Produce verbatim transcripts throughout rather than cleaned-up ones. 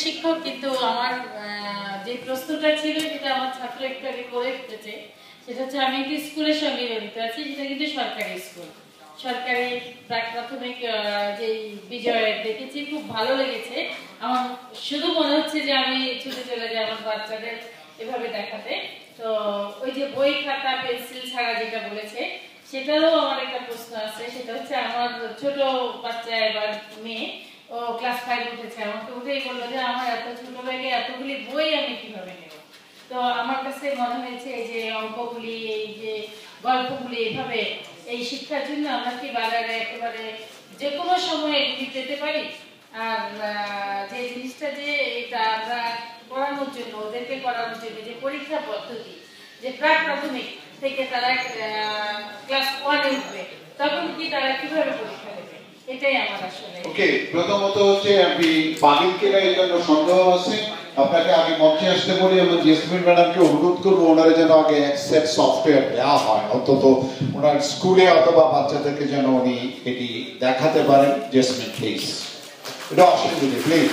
শিক্ষক, কিন্তু আমার যে প্রশ্নটা ছিল সেটা আমার ছাত্র একটু আগে করে দিতেছে, সেটা হচ্ছে আমি একটি স্কুলের সঙ্গে জড়িত আছি, সেটা কিন্তু সরকারি স্কুল। সরকারি প্রাক প্রাথমিক যে বিজয় দেখেছি, খুব ভালো লেগেছে। আমার শুধু মনে হচ্ছে যে আমি ছুটে চলে যাই আমার বাচ্চাদের এভাবে দেখাতে। তো ওই যে বই খাতা পেন্সিল ছাড়া যেটা বলেছে, সেটারও আমার একটা প্রশ্ন আছে। সেটা হচ্ছে আমার ছোট বাচ্চা এবার মেয়ে, ও ক্লাস ফাইভ উঠেছে, আমাকে উঠেই বললো যে আমার এত ছোট ব্যাগে এতগুলি বই আমি কিভাবে নেব। তো আমার কাছে মনে হয়েছে এই যে অঙ্কগুলি, এই যে গল্পগুলি, এইভাবে এই শিক্ষার জন্য আমরা কি বাজারে একেবারে যে কোনো সময় এগুলি পেতে পারি। আর যে জিনিসটা যে এটা আমরা পড়ানোর জন্য, ওদেরকে পড়ানোর জন্য যে পরীক্ষা পদ্ধতি, যে প্রাক প্রাথমিক থেকে তারা ক্লাস ওয়ানে উঠবে, তখন কি তারা কিভাবে পরীক্ষা দেবে, এটাই আমার আসলে। ওকে, প্রথমত হচ্ছে আমি পাগলকে এই জন্য সন্দেহ আছে, আপনাকে আগে মঞ্চে আসতে বলি এবং জেসমিন ম্যাডামকে অনুরোধ করবো ওনারা যেন আগে এক সেট সফটওয়্যার দেওয়া হয়, অন্তত ওনার স্কুলে অথবা বাচ্চাদেরকে যেন উনি এটি দেখাতে পারেন। জেসমিন প্লিজ, এটা অসুবিধা প্লিজ।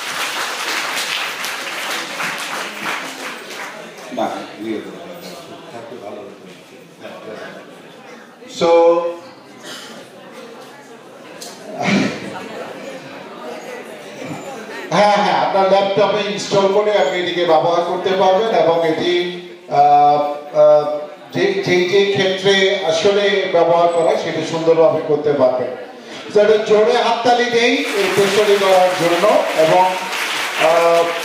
সো হ্যাঁ হ্যাঁ আপনার ল্যাপটপে ইনস্টল করে আপনি এটিকে ব্যবহার করতে পারবেন এবং এটি যে যেই যে ক্ষেত্রে আসলে ব্যবহার করা সেটা সুন্দরভাবে করতে পারবেন। জোরে হাততালি দেই এই প্রশ্নটি করার জন্য এবং